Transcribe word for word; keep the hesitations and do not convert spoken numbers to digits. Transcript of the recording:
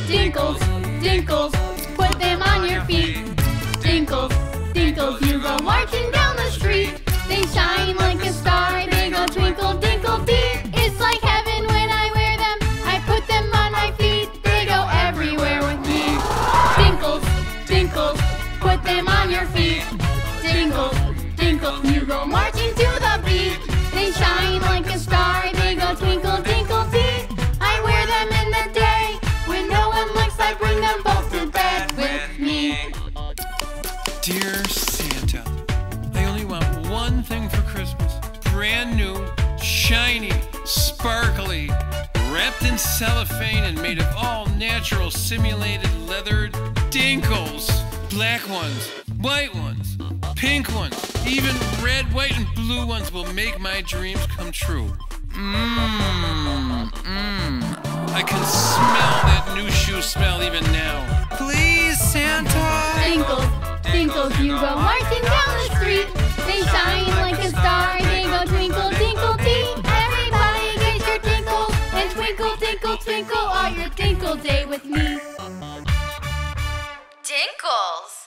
Dinkles, dinkles, put them on your feet. Dinkles, dinkles, you go marching down the street. They shine like a star, they go twinkle, dinkle, dee. It's like heaven when I wear them. I put them on my feet, they go everywhere with me. Dinkles, dinkles, put them on your feet. Dinkles, dinkles, you go marching to the beat. They shine like a star, they go twinkle, dinkle, dee. I wear them in the day, when no one looks, I bring them both to bed with me. Dear Santa, I only want one thing for Christmas. Brand new, shiny, sparkly, wrapped in cellophane and made of all natural simulated leather dinkles. Black ones, white ones, pink ones, even red, white, and blue ones will make my dreams come true. Mmm, mmm. I can smell that new shoe smell even now. Please, Santa! Dinkles, dinkles, you go marching down the street. They shine like a star, they go twinkle, tinkle, dee. Everybody get your dinkles and twinkle, tinkle, twinkle all your dinkle day with me. Dinkles.